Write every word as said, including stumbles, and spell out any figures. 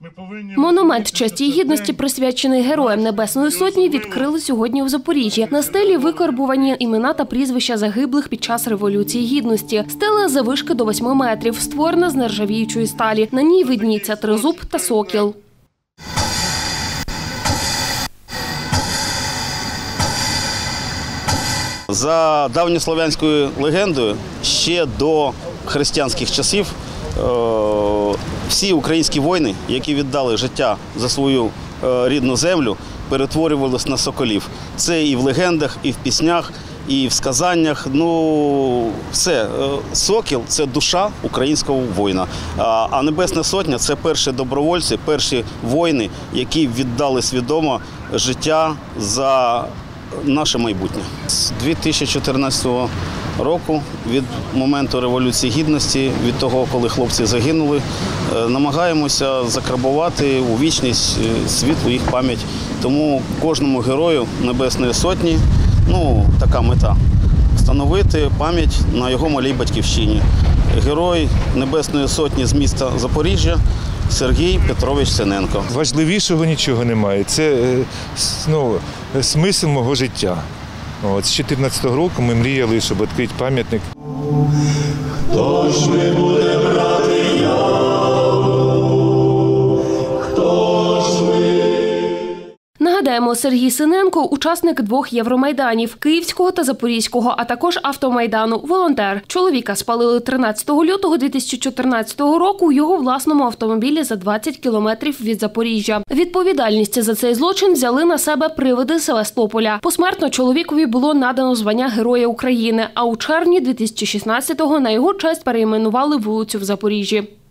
Монумент честі і гідності, присвячений Героям Небесної Сотні, відкрили сьогодні у Запоріжжі. На стелі викарбувані імена та прізвища загиблих під час Революції Гідності. Стела заввишки до восьми метрів, створена з нержавіючої сталі. На ній видніться тризуб та сокіл. За давньослов'янською легендою, ще до християнських часів всі українські воїни, які віддали життя за свою рідну землю, перетворювалися на соколів. Це і в легендах, і в піснях, і в сказаннях. Ну, все. Сокіл – це душа українського воїна. А Небесна Сотня – це перші добровольці, перші воїни, які віддали свідомо життя за наше майбутнє. З дві тисячі чотирнадцятого року, від моменту Революції Гідності, від того, коли хлопці загинули, намагаємося закарбувати у вічність світлу їх пам'ять. Тому кожному герою Небесної Сотні, ну, така мета – встановити пам'ять на його малій батьківщині. Герой Небесної Сотні з міста Запоріжжя Сергій Петрович Синенко. Важливішого нічого немає. Це ну, смисл мого життя. От, з дві тисячі чотирнадцятого року ми мріяли, щоб відкрити пам'ятник. Хто ж ми буде брати яву? Хто ж ми? Нагадаємо, Сергій Синенко – учасник двох Євромайданів – Київського та Запорізького, а також Автомайдану, волонтер. Чоловіка спалили тринадцятого лютого дві тисячі чотирнадцятого року у його власному автомобілі за двадцять кілометрів від Запоріжжя. Відповідальність за цей злочин взяли на себе привиди Севастополя. Посмертно чоловікові було надано звання Героя України, а у червні дві тисячі шістнадцятого на його честь перейменували вулицю в Запоріжжі.